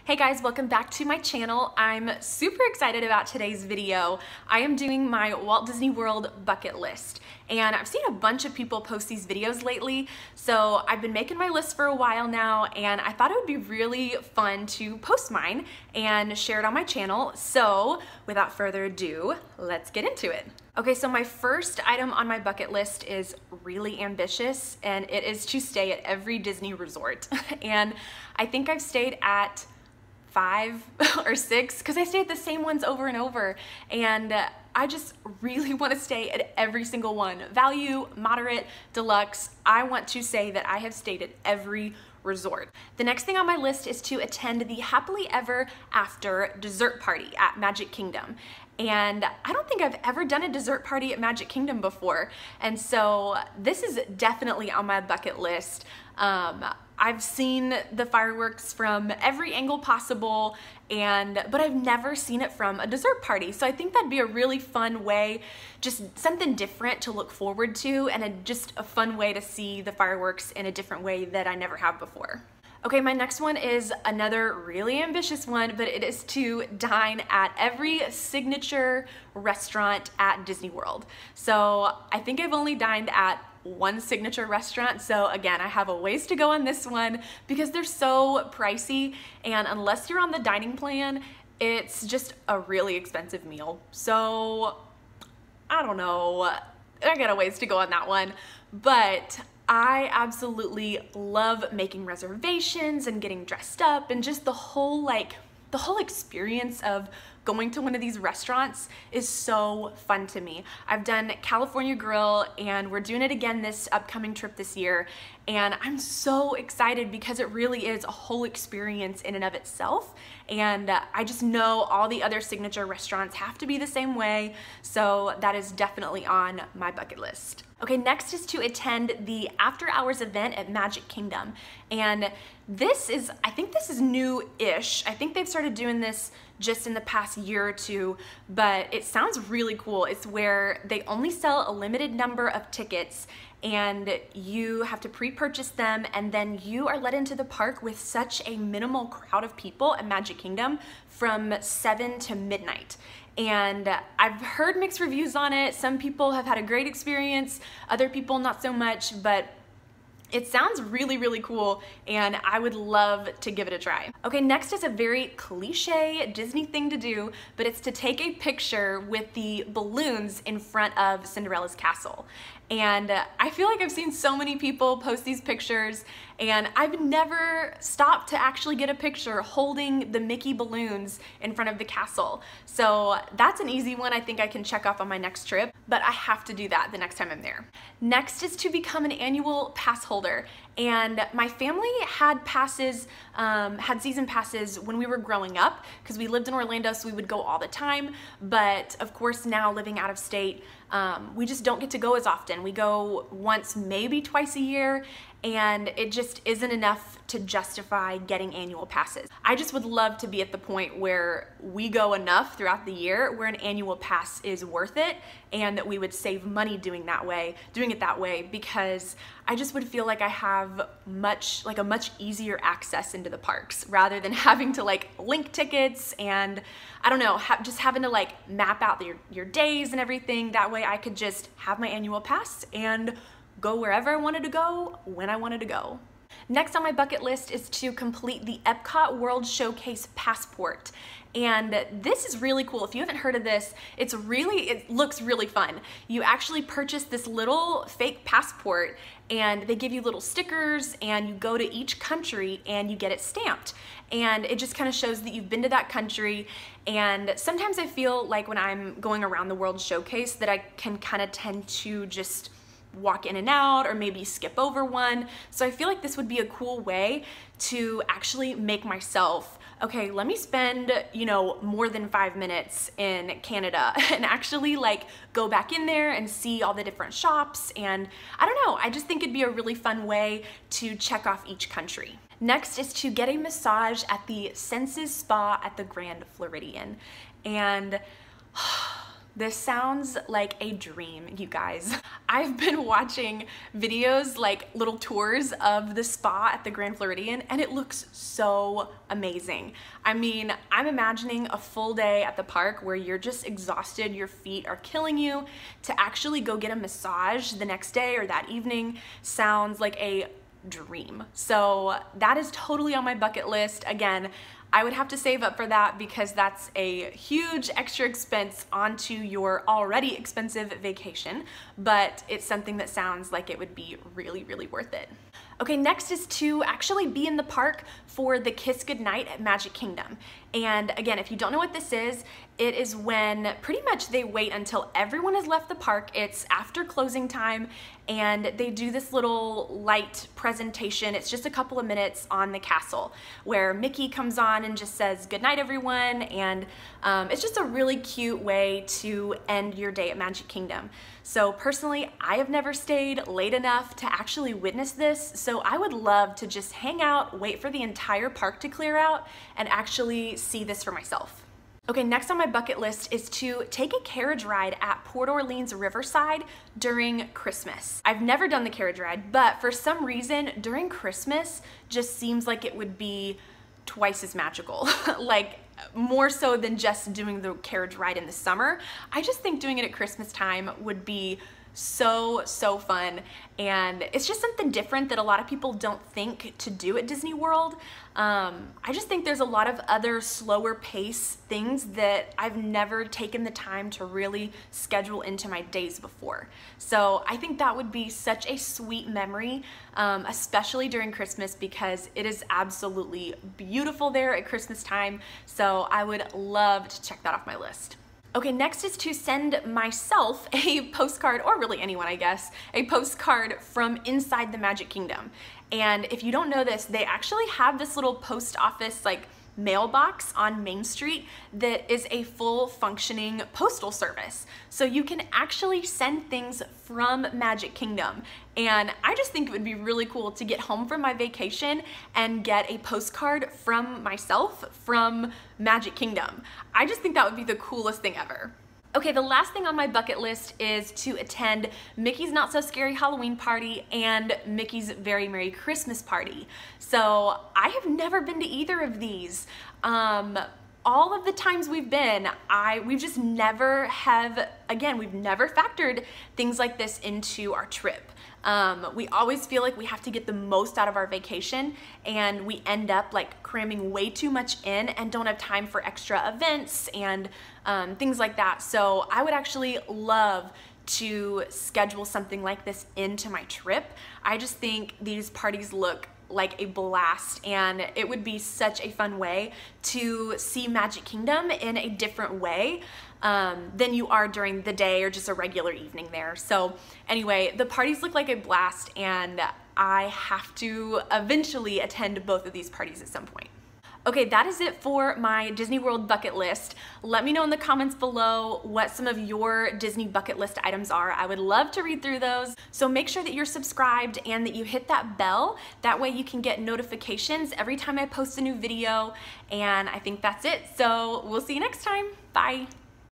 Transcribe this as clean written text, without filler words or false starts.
Hey guys, welcome back to my channel. I'm super excited about today's video. I am doing my Walt Disney World bucket list, and I've seen a bunch of people post these videos lately, so I've been making my list for a while now, and I thought it would be really fun to post mine and share it on my channel. So without further ado, let's get into it. Okay, so my first item on my bucket list is really ambitious, and it is to stay at every Disney resort. And I think I've stayed at 5 or 6 because I stay at the same ones over and over, and I just really want to stay at every single one. Value, moderate, deluxe. I want to say that I have stayed at every resort. The next thing on my list is to attend the Happily Ever After dessert party at Magic Kingdom. And I don't think I've ever done a dessert party at Magic Kingdom before. And so this is definitely on my bucket list. I've seen the fireworks from every angle possible, but I've never seen it from a dessert party. So I think that'd be a really fun way, just something different to look forward to, and just a fun way to see the fireworks in a different way that I never have before. Okay, my next one is another really ambitious one, but it is to dine at every signature restaurant at Disney World. So I think I've only dined at one signature restaurant, so again, I have a ways to go on this one because they're so pricey, and unless you're on the dining plan, it's just a really expensive meal. So I don't know, I got a ways to go on that one, but I absolutely love making reservations and getting dressed up, and just the whole experience of going to one of these restaurants is so fun to me. I've done California Grill, and we're doing it again this upcoming trip this year, and I'm so excited because it really is a whole experience in and of itself, and I just know all the other signature restaurants have to be the same way, so that is definitely on my bucket list. Okay, next is to attend the after hours event at Magic Kingdom, and I think this is new-ish. I think they've started doing this just in the past year or two, but it sounds really cool. It's where they only sell a limited number of tickets, and you have to pre-purchase them, and then you are let into the park with such a minimal crowd of people at Magic Kingdom from 7 to midnight. And I've heard mixed reviews on it. Some people have had a great experience, other people not so much, but it sounds really, really cool, and I would love to give it a try. Okay, next is a very cliche Disney thing to do, but it's to take a picture with the balloons in front of Cinderella's castle. And I feel like I've seen so many people post these pictures, and I've never stopped to actually get a picture holding the Mickey balloons in front of the castle. So that's an easy one I think I can check off on my next trip, but I have to do that the next time I'm there. Next is to become an annual pass holder. And my family had passes, had season passes when we were growing up because we lived in Orlando, so we would go all the time. But of course now living out of state, we just don't get to go as often. We go once, maybe twice a year, and it just isn't enough to justify getting annual passes. I just would love to be at the point where we go enough throughout the year where an annual pass is worth it, and that we would save money doing it that way, because I just would feel like I have a much easier access into the parks rather than having to link tickets, and I don't know, just having to map out your days and everything. That way I could just have my annual pass and go wherever I wanted to go, when I wanted to go. Next on my bucket list is to complete the Epcot World Showcase Passport. And this is really cool. If you haven't heard of this, it looks really fun. You actually purchase this little fake passport, and they give you little stickers, and you go to each country and you get it stamped. And it just kind of shows that you've been to that country. And sometimes I feel like when I'm going around the World Showcase that I can kind of tend to just walk in and out, or maybe skip over one. So I feel like this would be a cool way to actually make myself, okay, let me spend, more than 5 minutes in Canada and actually go back in there and see all the different shops. And I don't know, I just think it'd be a really fun way to check off each country. Next is to get a massage at the Senses Spa at the Grand Floridian. And This sounds like a dream, you guys. I've been watching videos, like little tours of the spa at the Grand Floridian, and it looks so amazing. I mean, I'm imagining a full day at the park where you're just exhausted, your feet are killing you. To actually go get a massage the next day or that evening sounds like a dream. So that is totally on my bucket list. Again, I would have to save up for that because that's a huge extra expense onto your already expensive vacation, but it's something that sounds like it would be really, really worth it. Okay, next is to actually be in the park for the Kiss Goodnight at Magic Kingdom. And again, if you don't know what this is, it is when pretty much they wait until everyone has left the park. It's after closing time, and they do this little light presentation. It's just a couple of minutes on the castle where Mickey comes on and just says, "Good night, everyone." And it's just a really cute way to end your day at Magic Kingdom. So personally, I have never stayed late enough to actually witness this, so I would love to just hang out, wait for the entire park to clear out, and actually see this for myself. Okay, next on my bucket list is to take a carriage ride at Port Orleans Riverside during Christmas. I've never done the carriage ride, but for some reason during Christmas just seems like it would be twice as magical. Like more so than just doing the carriage ride in the summer. I just think doing it at Christmas time would be so fun, and it's just something different that a lot of people don't think to do at Disney World. I just think there's a lot of other slower pace things that I've never taken the time to really schedule into my days before. So I think that would be such a sweet memory, especially during Christmas, because it is absolutely beautiful there at Christmas time. So I would love to check that off my list. Okay, next is to send myself a postcard, or really anyone, I guess, a postcard from inside the Magic Kingdom. And if you don't know this, they actually have this little post office like mailbox on Main Street that is a full functioning postal service. So you can actually send things from Magic Kingdom. And I just think it would be really cool to get home from my vacation and get a postcard from myself from Magic Kingdom. I just think that would be the coolest thing ever. Okay, the last thing on my bucket list is to attend Mickey's Not So Scary Halloween Party and Mickey's Very Merry Christmas Party. So I have never been to either of these. All of the times we've been, we've just never have, again, we've never factored things like this into our trip. We always feel like we have to get the most out of our vacation, and we end up like cramming way too much in and don't have time for extra events and things like that. So I would actually love to schedule something like this into my trip. I just think these parties look like a blast, and it would be such a fun way to see Magic Kingdom in a different way than you are during the day or just a regular evening there. So anyway, the parties look like a blast, and I have to eventually attend both of these parties at some point. Okay, that is it for my Disney World bucket list. Let me know in the comments below what some of your Disney bucket list items are. I would love to read through those. So make sure that you're subscribed and that you hit that bell. That way you can get notifications every time I post a new video. And I think that's it. So we'll see you next time. Bye.